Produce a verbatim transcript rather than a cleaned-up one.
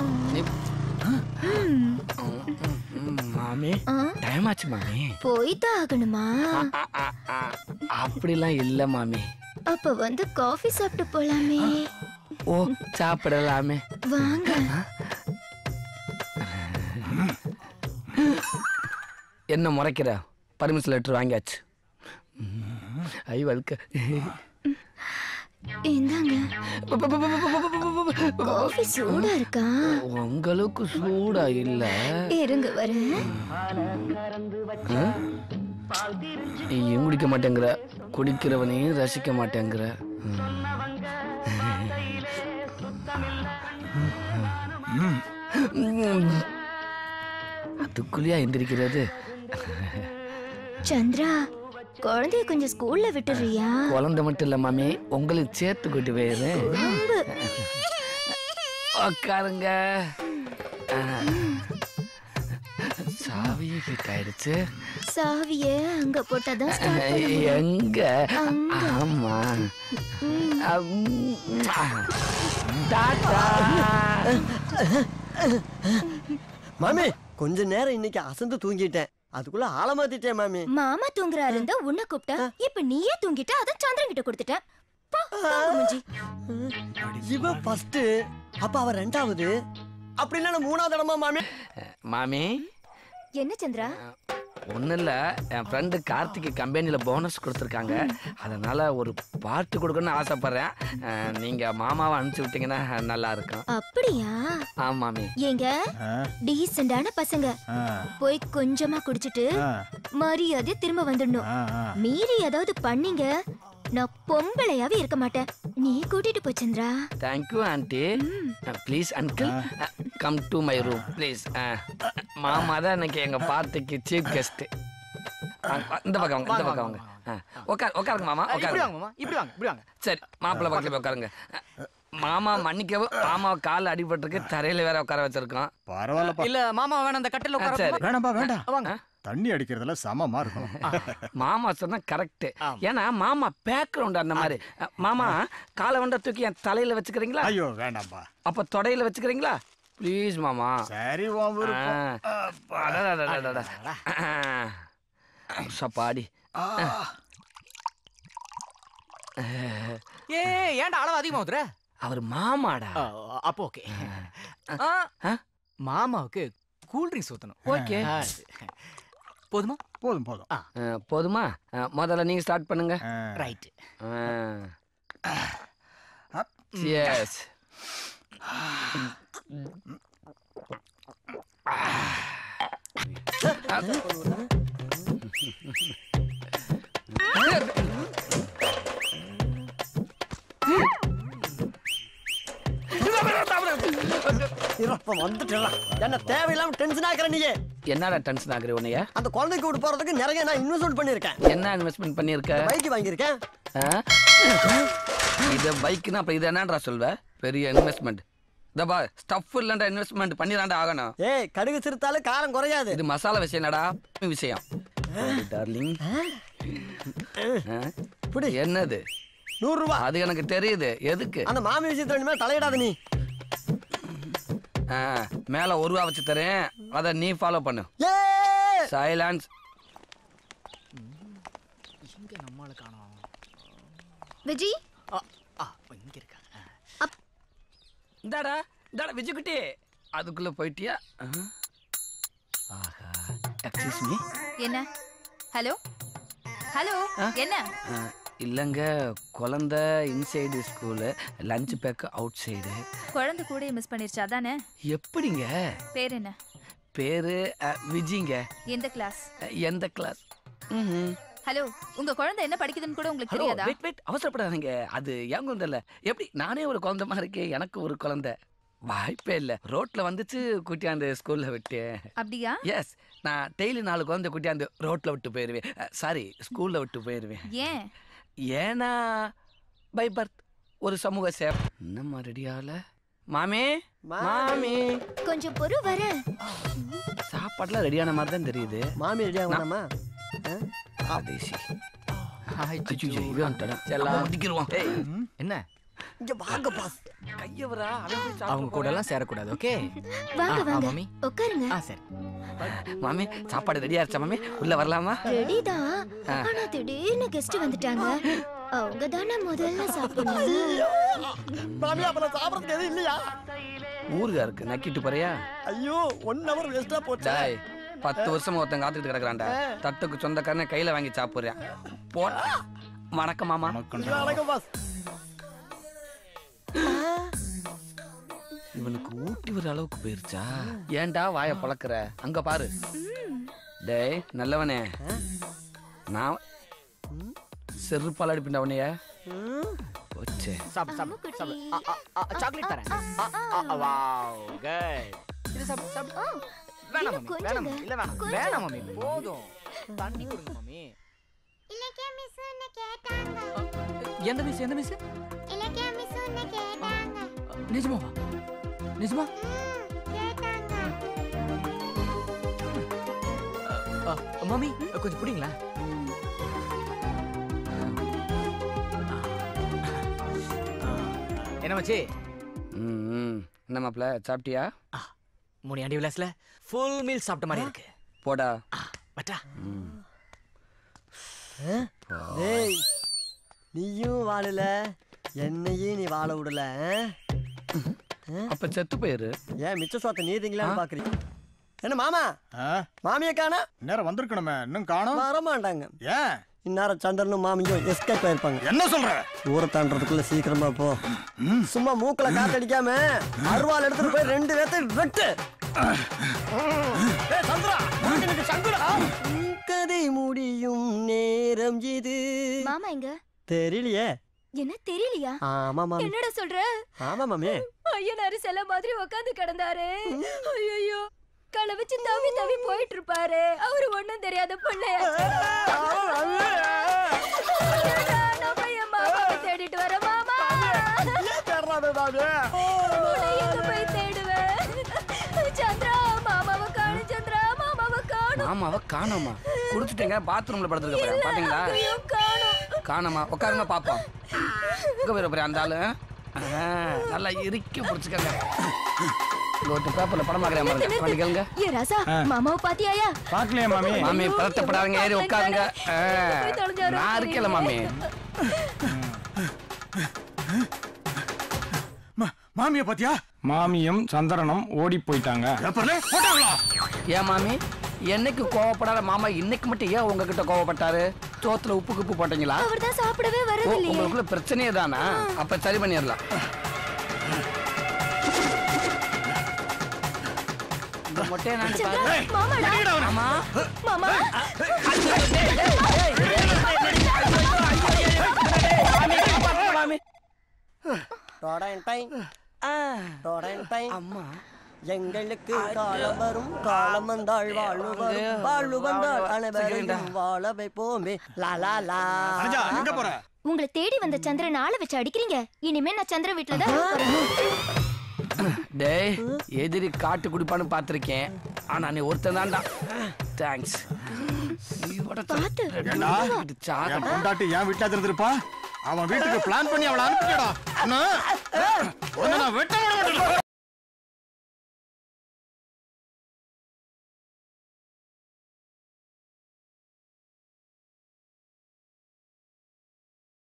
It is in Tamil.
மாமி டைம் ஆச்சு மாமி. போய்தான் ஆகணுமா? அப்படிலாம் இல்ல மாமி. அப்ப வந்து காஃபி சாப்பிட்டு போலாமே. ஓ சாப்பிடலாமே வாங்க. என்ன முறைக்கிற? பர்மிஷன் லெட்டர் வாங்கியாச்சு. ஐ வல்க இந்தாங்க. காஃபி சூடா இருக்கா? உங்களுக்கு சூடா இல்ல. இருங்க வரேன். நீ குடிக்க மாட்டேங்கிற, குடிக்கிறவனையும் ரசிக்க மாட்டேங்கிற. அதுக்குள்ளேயா எந்திரிக்கிறது? சந்திரா, குழந்தைய கொஞ்சம் ஸ்கூல்ல விட்டுறியா? குழந்தை மட்டும் இல்ல மாமி, உங்களுக்கு சேர்த்து கூட்டி போயிரு. உட்காருங்க. சாவி கிட்ட ஆயிடுச்சு. சாவிய அங்க போட்டாதான் எங்க? ஆமா. மாமி கொஞ்ச நேரம் இன்னைக்கு அசந்து தூங்கிட்டேன். அதுக்குள்ள ஆள மாத்திட்டேன் மாமி. மாமா தூங்குறாரு இருந்தா உன்னை கூப்பிட்டா, இப்ப நீயே தூங்கிட்ட. அத சந்திரன் கிட்ட கொடுத்துட்டேன். இவ ஃபர்ஸ்ட், அப்ப அவ ரெண்டாவது, அப்படின்னா நான் மூணாவது இடமா மாமி? மாமி என்ன சந்திரா? ஒன்றும் இல்லை, என் ஃப்ரெண்டு கார்த்திக் கம்பெனியில் போனஸ் கொடுத்துருக்காங்க. அதனால் ஒரு பாட்டு கொடுக்கணும்னு ஆசைப்பட்றேன். நீங்கள் மாமாவை அனுப்பிச்சி விட்டீங்கன்னா நல்லா இருக்கும். அப்படியா? ஆமாமே. ஏங்க டீசெண்டான பசங்க போய் கொஞ்சமா குடிச்சிட்டு மரியாதை திரும்ப வந்துடணும். மீறி ஏதாவது பண்ணீங்க, நான் பொம்பளையாவே இருக்க மாட்டேன். நீ கூட்டிட்டு போ Chandra. Thank you aunty. Please uncle come to my room please. மாமா தான் எனக்கு எங்க பார்ட்டிக்கு சீஃப் கெஸ்ட். இந்த பக்கம் வாங்க, இந்த பக்கம் வாங்க. உட்கார் உட்காருங்க மாமா, உட்காருங்க. இப்படி வாங்க, இப்படி வாங்க. சரி, மாப்பிள்ளை பக்கத்துல போய் உட்காருங்க. மாமா மன்னிக்கவும், மாமா கால் அடிபட்டிருக்கு, தரையில வேற உட்கார வச்சிருக்கோம். பரவாயில்ல. இல்ல மாமா வேணாம், அந்த கட்டில உட்கார. வேணாம்பா வேண்டாம். வாங்க. தண்ணி அடிக்கிறதுல சமமா இருக்கும். மாமா சொன்னா கரெக்ட். ஏன்னா மாமா பேக்ரவுண்ட் அந்த மாதிரி. மாமா காலை வண்ட தூக்கி என் தலையில வச்சுக்கிறீங்களா? ஐயோ வேண்டாம்பா. அப்ப தொடையில வச்சுக்கிறீங்களா? ப்ளீஸ் மாமா. சரி உன் விருப்பம். சப்பாடி. ஏ ஏன்டா அளவு அதிகமா ஊத்துற? அவர் மாமாடா. அப்போ ஓகே. மாமாவுக்கு கூல் ட்ரிங்க்ஸ் ஊத்தணும். ஓகே. போதுமா? போதும் போதும். போதுமா? முதல்ல நீங்க ஸ்டார்ட் பண்ணுங்க. ரைட். எஸ். என்ன தேவையில்லாம டென்ஷன் ஆக்குற நீ? என்னடா டென்ஷன் ஆகுற உன்னைய? அந்த குழந்தைக்கு கூட்டு போறதுக்கு நிறைய நான் இன்வெஸ்ட்மென்ட் பண்ணிருக்கேன். என்ன இன்வெஸ்ட்மென்ட் பண்ணிருக்க? பைக் வாங்கியிருக்கேன். இது பைக்னா அப்ப இது என்னடா சொல்வ? பெரிய இன்வெஸ்ட்மென்ட். தபா ஸ்டஃப் இல்லண்டா இன்வெஸ்ட்மென்ட் பண்ணிராண்டா ஆகணும். ஏய் கடுகு சிறுத்தால காரம் குறையாது. இது மசாலா விஷயம் என்னடா? விஷயம். டார்லிங். புடி. என்னது? நூறு ரூபாய். அது எனக்கு தெரியுது. எதுக்கு? அந்த மாமி விஷயத்துல இனிமே தலையிடாத நீ. மேல ஒரு ரூபா வச்சு தரேன், அத நீ ஃபாலோ பண்ணு. சைலன்ஸ். இங்க நம்மால காணோம். விஜி இங்க இருக்கா? இந்தாடா இந்தாடா விஜய் குட்டி. அதுக்குள்ள போயிட்டியா? ஆஹா. Excuse me. என்ன? Hello hello. என்ன? இல்லங்க, குழந்தை inside school, lunch bag outside. குழந்தை கூட மிஸ் பண்ணிருச்சு அதானே? எப்படிங்க? பேர் என்ன? பேரு விஜிங்க. எந்த கிளாஸ்? எந்த கிளாஸ்? ஹலோ, உங்க குழந்தை என்ன படிக்குதுன்னு கூட உங்களுக்கு தெரியாதா? வெயிட் வெயிட் அவசரப்படாதீங்க. அது ஏன் குழந்தை இல்ல. எப்படி நானே ஒரு குழந்தை மாதிரி இருக்கேன். எனக்கு ஒரு குழந்தை வாய்ப்பே இல்ல. ரோட்ல வந்துச்சு, குட்டியாந்து ஸ்கூல்ல விட்டேன். அப்படியா? எஸ், நான் டெய்லி நாலு குழந்தை குட்டியாந்து ரோட்ல விட்டு போயிருவேன். சாரி, ஸ்கூல்ல விட்டு போயிருவேன். ஏன்? ஏன்னா பை பர்த் ஒரு சமூக சேவை. என்னம்மா ரெடியால? மாமி மாமி கொஞ்சம் பொறு வர. சாப்பாடுலாம் ரெடியான மாதிரி தான் தெரியுது. மாமி ரெடி ஆகணுமா? என்ன இங்க வாங்க பாஸ். கையவரா அவன் போய் அவங்க சாப்பிட கூட எல்லாம் சேரக்கூடாது. ஓகே வாங்க ஆ, ஆ, வாங்க மம்மி. உட்காருங்க. ஆ சரி. மாமி சாப்பாடு ரெடியா இருச்சா மாமி? உள்ள வரலாமா? ரெடி தான். ஆனா திடீர்னு கெஸ்ட் வந்துட்டாங்க. அவங்க தானே முதல்ல சாப்பிடணும். மாமி அப்புறம் சாப்பிடறதுக்கு எதுவும் இல்லையா? ஊருகா இருக்கு நக்கிட்டு போறியா? ஐயோ ஒன் ஹவர் வேஸ்டா போச்சு. டாய் பத்து வருஷமா ஒருத்தன் காத்துக்கிட்டு கிடக்குறான்டா. தட்டுக்கு சொந்தக்காரனை கையில வாங்கி சாப்பிடுறேன். போடா. வணக்கம் மாமா. வணக்கம் பாஸ். இவனுக்கு ஊட்டி வர அளவுக்கு போயிருச்சா? ஏன்டா வாயை பழக்கிற? அங்க பாரு. டேய் நல்லவனே, நான் செருப்பால் அடிப்பிண்ட அவனைய போச்சே. சாப்பிடு சாப்பிடு சாப்பிடு. ஆ, ஆ, ஆ, சாக்லேட் தரேன். ஆ, ஆ, ஆ, வாவ் குட். இது சாப்பிடு சாப்பிடு. வேணாம் மம்மி வேணாம் மம்மி. இல்ல வேணாம் வேணாம் மம்மி போதும். தண்ணி கொடுங்க மம்மி. இலக்கிய மிஸ் உன்னை கேட்டாங்க. எந்த மிஸ் எந்த மிஸ்? இலக்கிய மிஸ் உன்னை கேட்டாங்க. நிஜமாவா? நிஜமா? கேட்டாங்க. ஆ, மம்மி கொஞ்சம் புடிங்களா? என்ன மச்சி? ம் என்ன மாப்ள சாப்பிட்டியா? முனியாண்டி விலாஸ்ல ஃபுல் மீல் சாப்பிட்ட மாதிரி இருக்கு. போடா. பட்டா. டேய் நீயும் வாழல, என்னையும் நீ வாழ விடல. அப்ப செத்து போயிரு. ஏன் மிச்ச சோத்த நீதிங்களான்னு பாக்குறீங்க? என்ன மாமா மாமியை காணா? நேரம் வந்திருக்கணுமே, இன்னும் காணோம். வரமாட்டாங்க. ஏன்? இந்நேரம் சந்திரனும் மாமியும் எஸ்கேப் ஆயிருப்பாங்க. என்ன சொல்ற? ஊரை தாண்டறதுக்குள்ள சீக்கிரமா போ. சும்மா மூக்குல காத்தடிக்காம அருவாள் எடுத்துட்டு போய் ரெண்டு பேர்த்தை வெட்டு. கதை முடியும் நேரம் இது. மாமா எங்க? தெரியலையே. என்ன தெரியலையா? ஆமா மாமி. என்னடா சொல்ற? ஆமா மாமி. ஐயனாரு செல்ல மாதிரி உட்கார்ந்து கிடந்தாரு. ஐயோ களை வச்சு தவி தவி போயிட்டு இருப்பாரு. அவரு ஒண்ணும் தெரியாத பிள்ளையாச்சு. நம்ம என் மாமாவை தேடிட்டு வர மாமா. உன்னை எங்க போய் தேடுவேன்? சந்திரா மாமாவை காணும். சந்திரா மாமாவை காணும். மாமாவை காணோமா? குடிச்சிட்டேங்க பாத்ரூம்ல படுத்துருக்க பாத்தீங்களா? காணும். காணோமா? உட்காருங்க பாப்போம். எங்க போயிட போறேன் அந்த ஆளு? நல்லா இறுக்கி பிடிச்சிக்கங்க. ஒரு பேப்பர்ல படம் பாக்குறேன். ஏ ராசா மாமாவை பாத்தியாயா? பாக்கலையா மாமி? மாமி பதட்டப்படாதீங்க, ஏறி உட்காருங்க. நான் இருக்கல மாமி. மாமிய பாத்தியா? மாமியும் சந்திரனும் ஓடி போயிட்டாங்க. ஏன் மாமி என்னைக்கு கோவப்படாத மாமா இன்னைக்கு மட்டும் ஏன் உங்ககிட்ட கோவப்பட்டாரு? சோத்துல உப்பு குப்பு போட்டீங்களா? அவர்தான் சாப்பிடவே வரது இல்லையே. உங்களுக்குள்ள பிரச்சனையே தானா? அப்ப சரி பண்ணிடலாம். இந்த மொட்டையை நான் பாரு. மாமா மாமா அம்மா எங்களுக்கு காலம் வரும், காலம் வந்தாள் வாழ்வு வரும், வாழ்வு வந்தாள் அனைவரையும் வாழ வைப்போமே. லா லா லா. எங்க போற? உங்களை தேடி வந்த சந்திரன் ஆளை வச்சு அடிக்கிறீங்க. இனிமே நான் சந்திர வீட்டுல தான் இருக்க போறேன். டேய் எதிரி காட்டு குடிப்பான்னு பாத்திருக்கேன். ஆனா நீ ஒருத்தன் தான்டா. தேங்க்ஸ். பாத்து என் பொண்டாட்டி என் வீட்டுல இருந்திருப்பா. அவன் வீட்டுக்கு பிளான் பண்ணி அவளை அனுப்பிட்டா. நான் வெட்ட